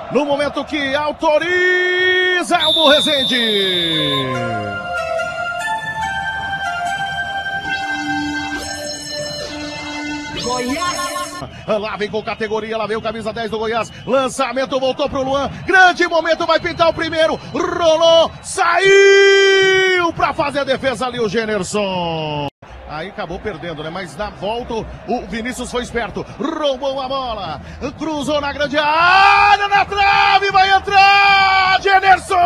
no momento que autoriza Elmo Rezende. Goiás. Lá vem com categoria, lá vem o camisa 10 do Goiás. Lançamento, voltou pro Luan. Grande momento, vai pintar o primeiro. Rolou, saiu pra fazer a defesa ali o Generson. Aí acabou perdendo, né? Mas na volta o Vinícius foi esperto. Roubou a bola. Cruzou na grande área, na trave, vai entrar Generson!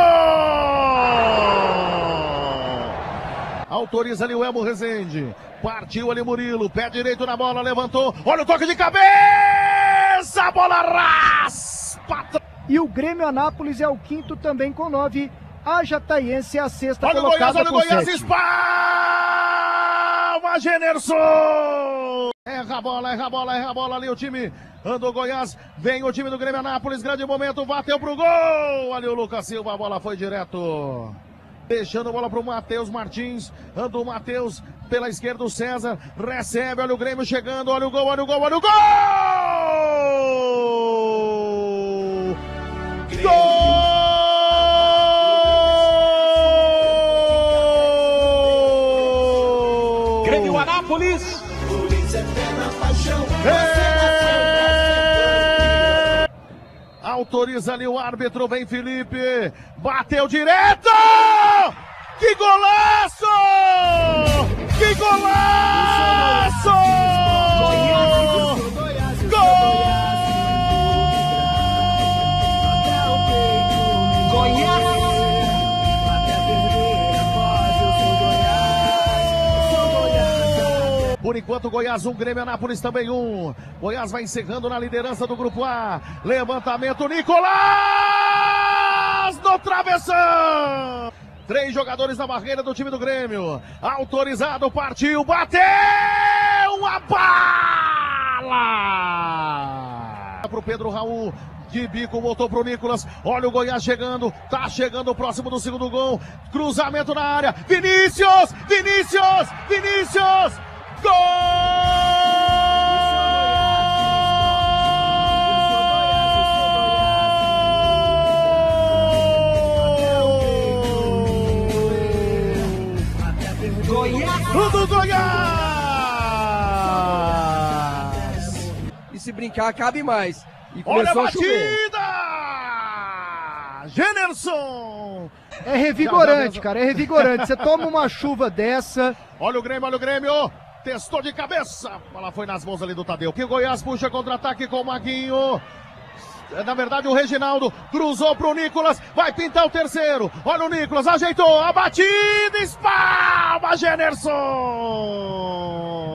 Autoriza ali o Elmo Rezende. Partiu ali Murilo, pé direito na bola, levantou. Olha o toque de cabeça, a bola raspa. E o Grêmio Anápolis é o quinto também com 9. A Jataiense é a sexta colocada com 7. Olha o Goiás, espalma Generson. Erra a bola ali o time do Goiás. Vem o time do Grêmio Anápolis, grande momento, bateu pro gol. Ali o Lucas Silva, a bola foi direto. Deixando a bola para o Matheus Martins. Anda o Matheus pela esquerda, o César recebe. Olha o Grêmio chegando. Olha o gol, olha o gol, olha o gol! Gol! Grêmio Anápolis. Autoriza ali o árbitro, vem Felipe, bateu direto! Que golaço! Que golaço! Gol! Por enquanto, Goiás 1, Grêmio Anápolis também 1. Goiás vai encerrando na liderança do Grupo A. Levantamento, Nicolás no travessão. 3 jogadores na barreira do time do Grêmio. Autorizado, partiu, bateu a bala! Pro Pedro Raul. De bico, voltou pro Nicolas. Olha o Goiás chegando. Tá chegando próximo do segundo gol. Cruzamento na área. Vinícius! Vinícius! Vinícius! Gol! Do Goiás! E se brincar, cabe mais. E olha a começou batida! Generson! É revigorante, cara, é revigorante. Você toma uma chuva dessa. Olha o Grêmio! Testou de cabeça. A bola foi nas mãos ali do Tadeu. Que o Goiás puxa contra-ataque com o Maguinho. Na verdade, o Reginaldo cruzou pro Nicolas. Vai pintar o terceiro. Olha o Nicolas, ajeitou. A batida, espalma, Generson.